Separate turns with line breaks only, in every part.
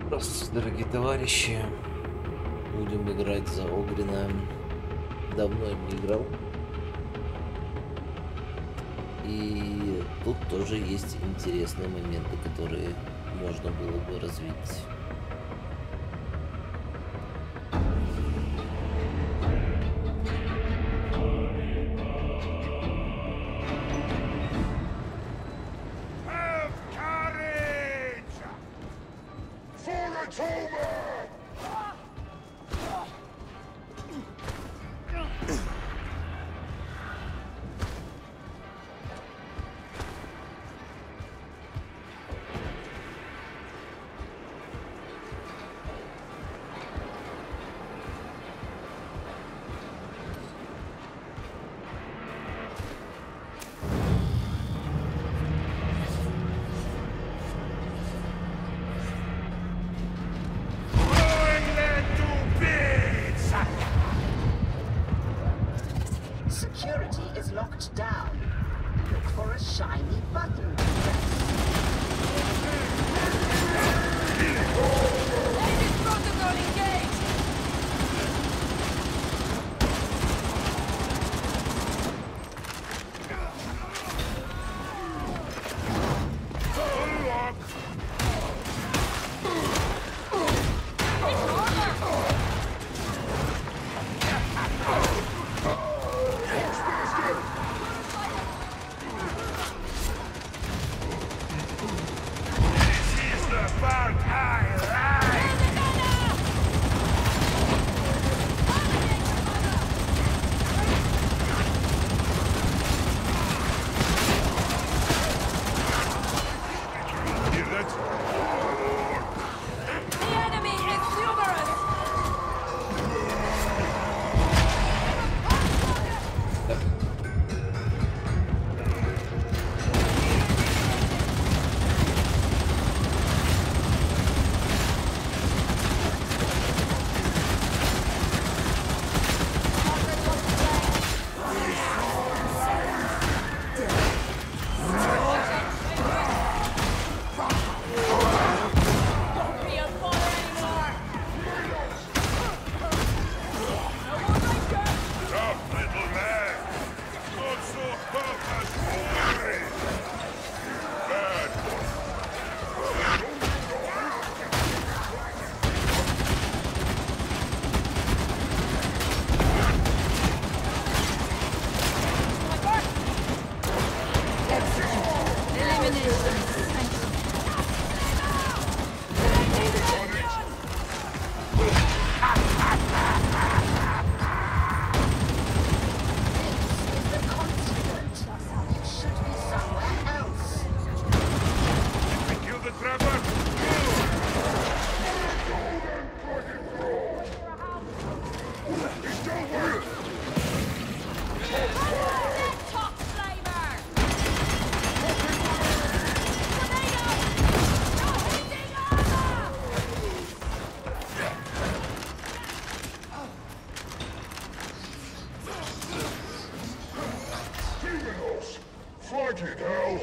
Здравствуйте, дорогие товарищи. Будем играть за Огрина. Давно я не играл. И тут тоже есть интересные моменты, которые можно было бы развить.
Security is locked down. Look for a shiny button to press.
Exit protocol engaged!
Fucking hell!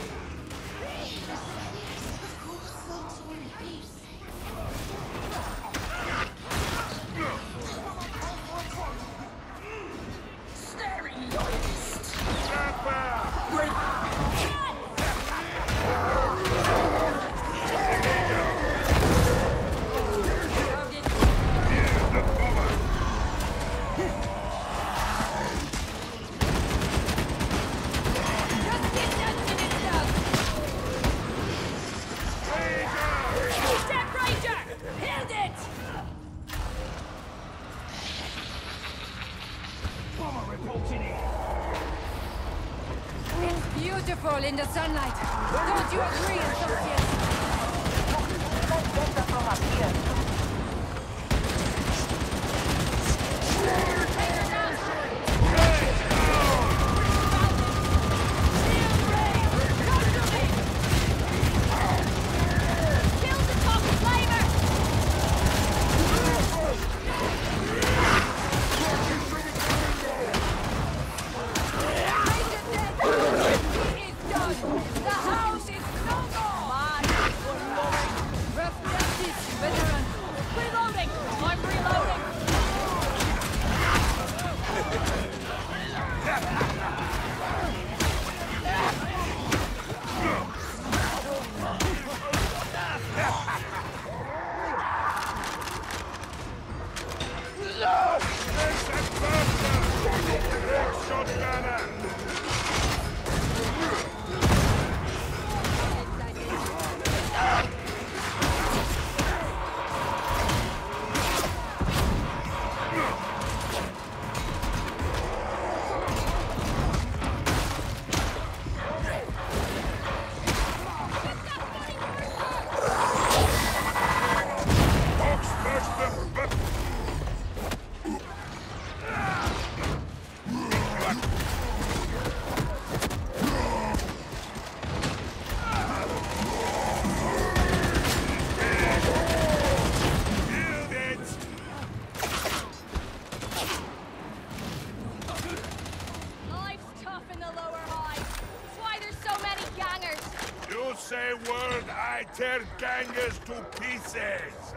Beautiful in the sunlight. Don't you agree, associates?
Let's get from up here.
The house is no
say a word, I tear gangers to pieces!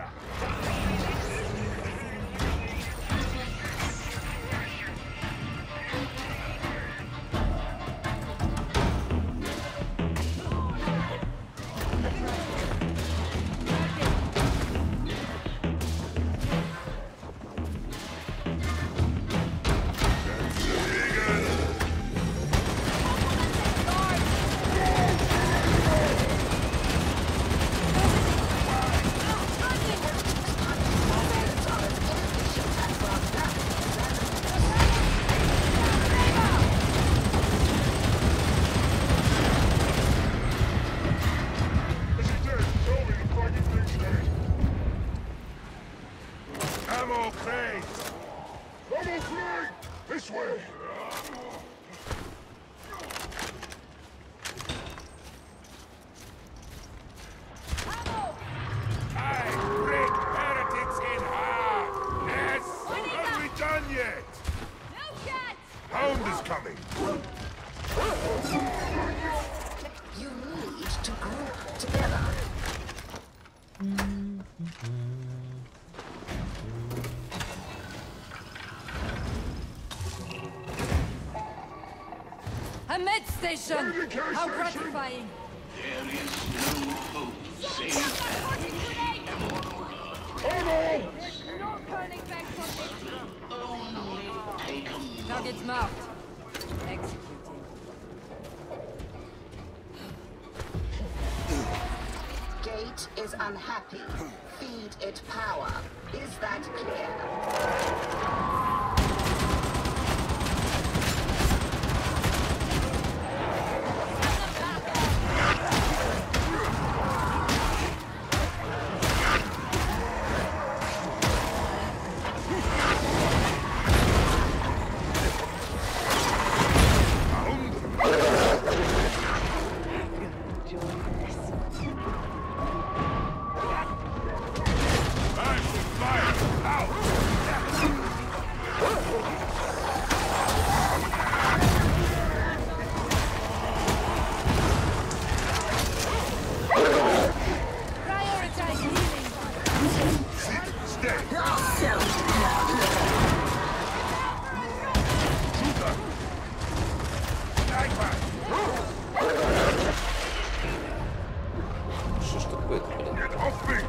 Ammo crate! Ammo crate! This way! I break heretics in half! Yes! Are we done yet?
No shot!
Hound is coming!
You need to group together.
A med station! How gratifying!
There is no hope save
No turning back from it!
only take a
Target's marked. Executing.
Gate is unhappy. Feed it power. Is that clear?
Prioritize healing!
Что ж такое-то, блин?
Get off me!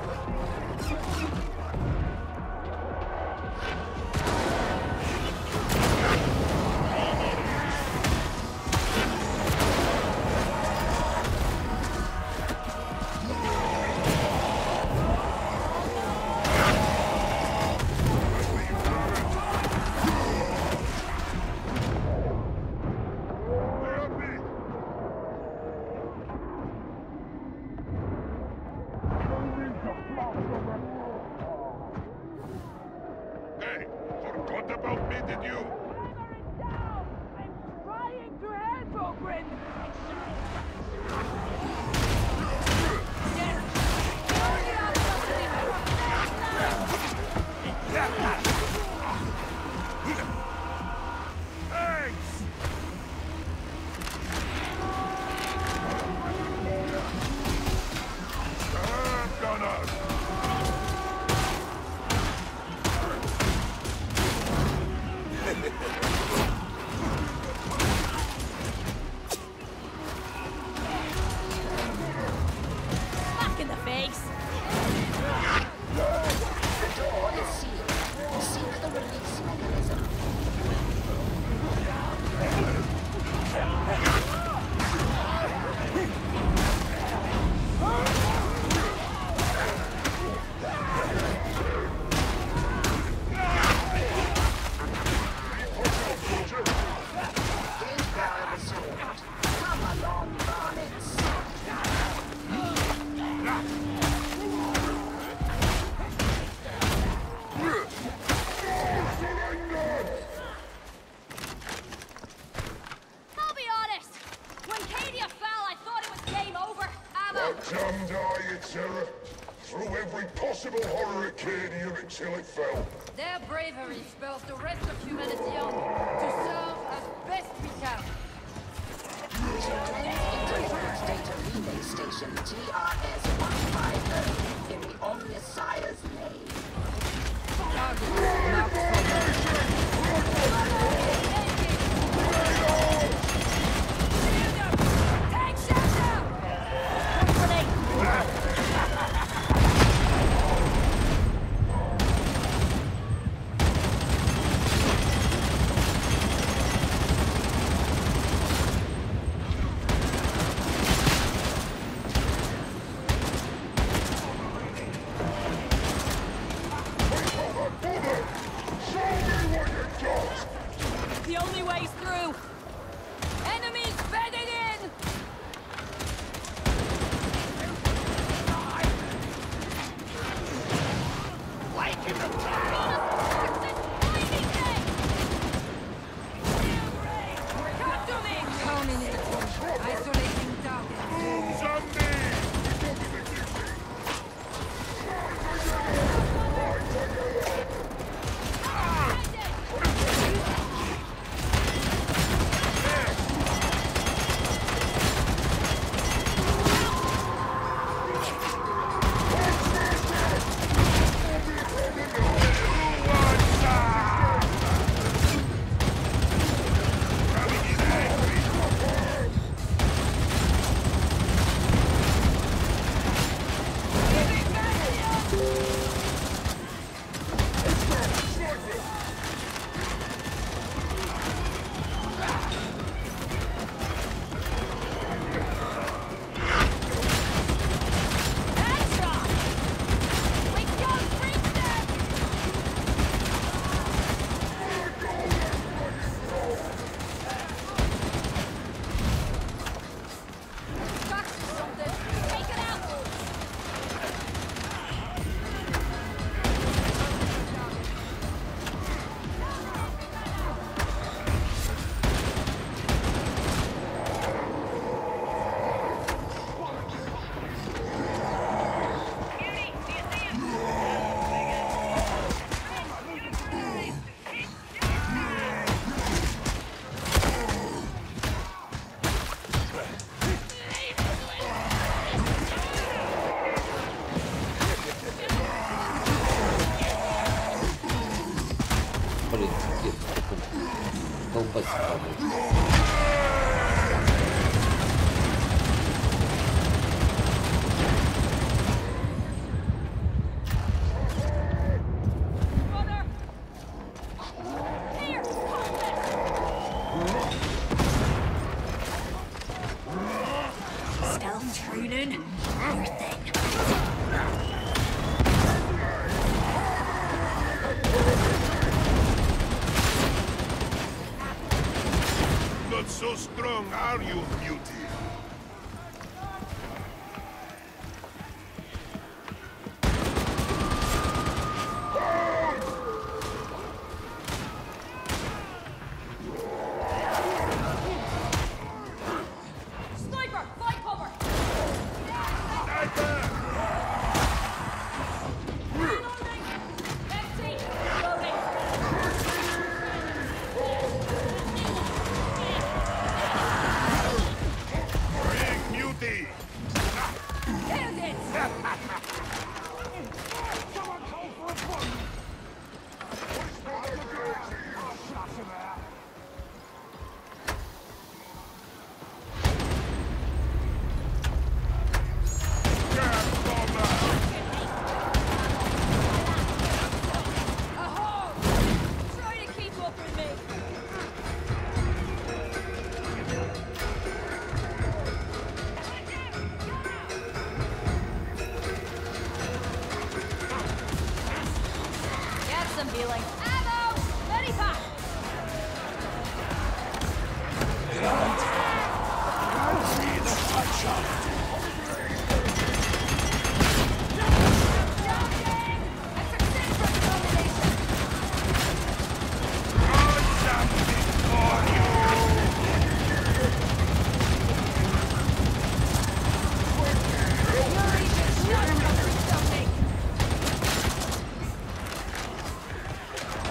Hey, forgot about me, did you?
I'm trying to help, Ogren!
Thanks! Gunners!
Back in the face!
The door is sealed. Seek the release mechanism. Gate power restored. Come along, varmints.
I'll be honest! When Cadia fell, I thought it was game over. Ammo!
Damned are you, Terra! Through every possible horror Acadium until it fell.
Their bravery spurs the rest of humanity on to serve as best we can.
Mission claims interface data base station TRS-150 in the Omnissiah's name.
Take shelter! Grenade! The only way's through! Enemies bedded in!
Like in the town!
This bleeding thing! Come to me!
Counting it. Isolating target.
Zombie!
Headshot! We don't reach them! Got something! Take it out!
Блин, где-то колбасит падает.
Runner! Here! Hold this! Stealth training? Your thing.
Not so strong, are you, beauty?
Sniper! Fight cover!
Sniper!
Reloading! Empty! Loading!
Bring beauty!
Killed it! Aho! Try to keep up with me! Get some healing. Ammo! Ready pack! Jogging! I succeed from domination! Fury should not come something!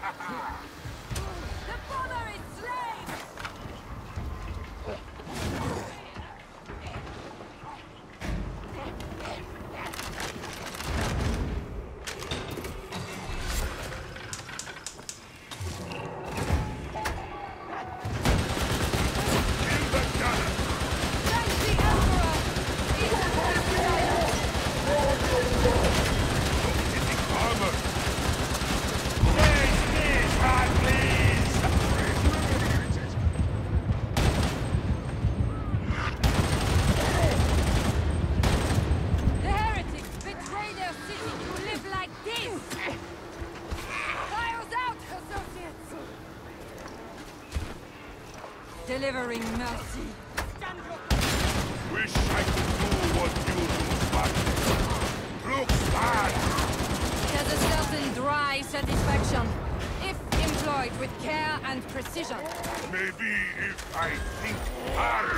The father is slain!
Kill the gunner!
Thank the Emperor! He's a
Hitting armor! Face this, hard please!
The heretics betray their city to live like this! Fires out, associates! Delivering mercy.
Wish I could do what you do, Spartan. Looks bad!
There's a certain dry satisfaction, if employed with care and precision.
Maybe if I think hard.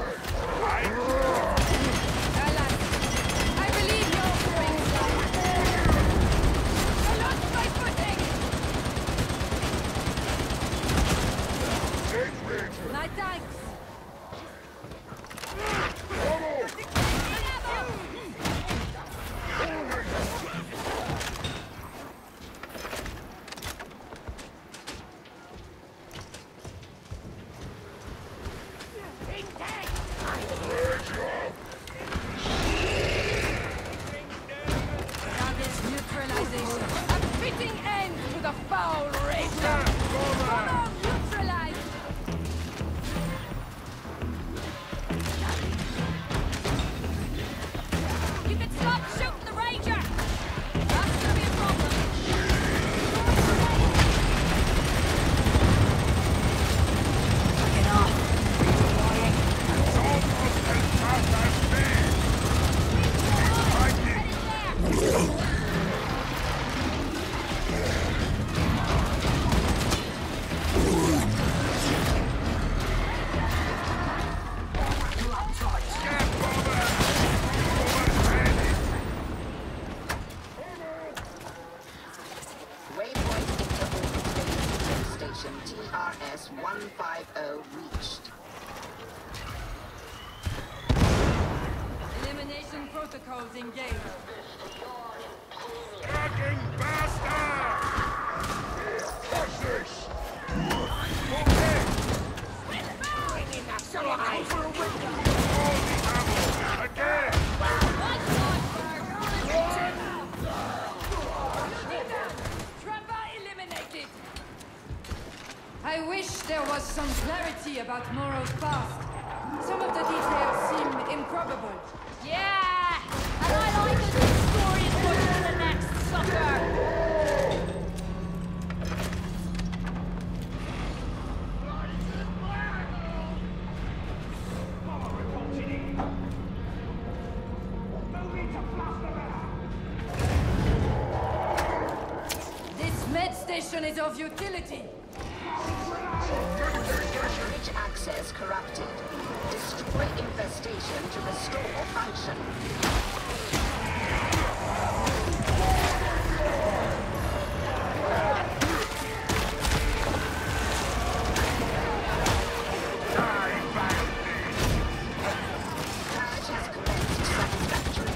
Alas, I believe your offerings I lost my footing! My thanks! Target's neutralization. A fitting end to the foul rage! Honor neutralized!
You can stop shooting the Ranger! That's gonna be a problem.
Get off!
It's almost as fast as me! Fighting! Get over! Overhead!
Waypoint Interval Station TRS-150 reached.
Elimination protocols engaged.
Fucking bastard! What's this? Okay! All the ammo! Again!
Trapper eliminated! I wish there was some clarity about Moro's past. Some of the details seem improbable.
Yeah! And I like a good story as much as the next sucker!
This med station is of utility.
Bridge access corrupted. Destroy infestation to restore function. Purge has commenced satisfactory.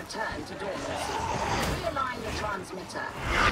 return to dormancy. Realign the transmitter.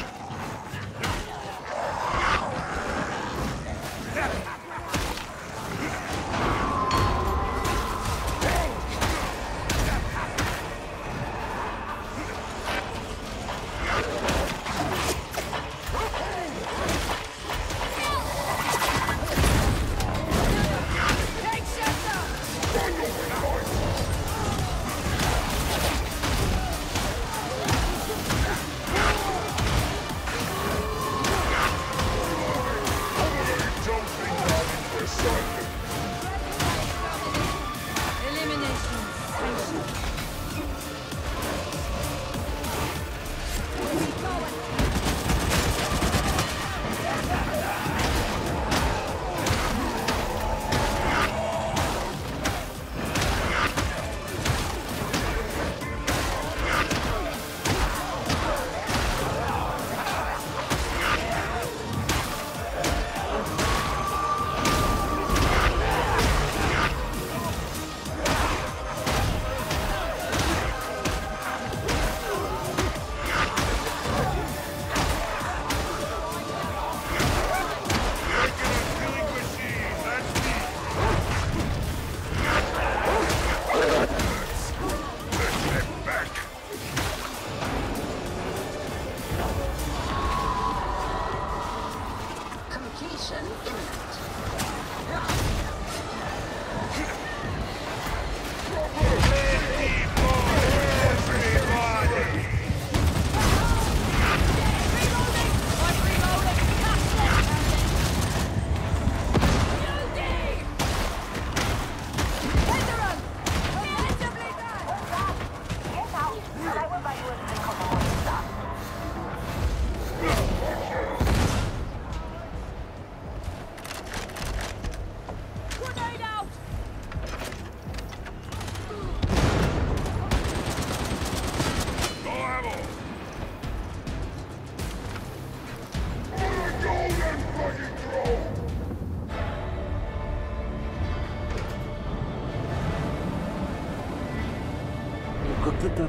Как-то так.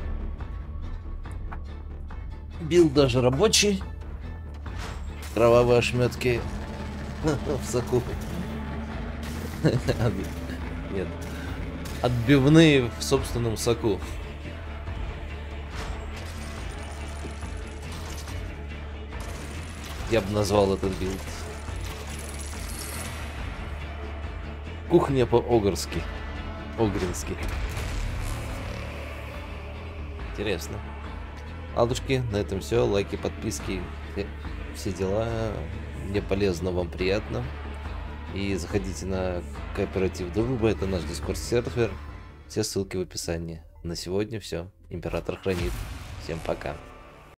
Билд даже рабочий. Кровавые ошметки в соку. Нет. Отбивные в собственном соку. Я бы назвал этот билд. Кухня по-огрски. Огрински. Интересно. Ладушки, на этом все. Лайки, подписки, все дела. Мне полезно, вам приятно. И заходите на Кооператив Дружбы. Это наш Discord сервер. Все ссылки в описании. На сегодня все. Император хранит. Всем пока.